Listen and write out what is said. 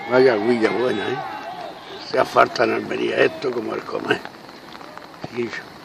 Vaya guilla buena, ¿eh? Se falta en Almería esto como el comer. Chiquillo.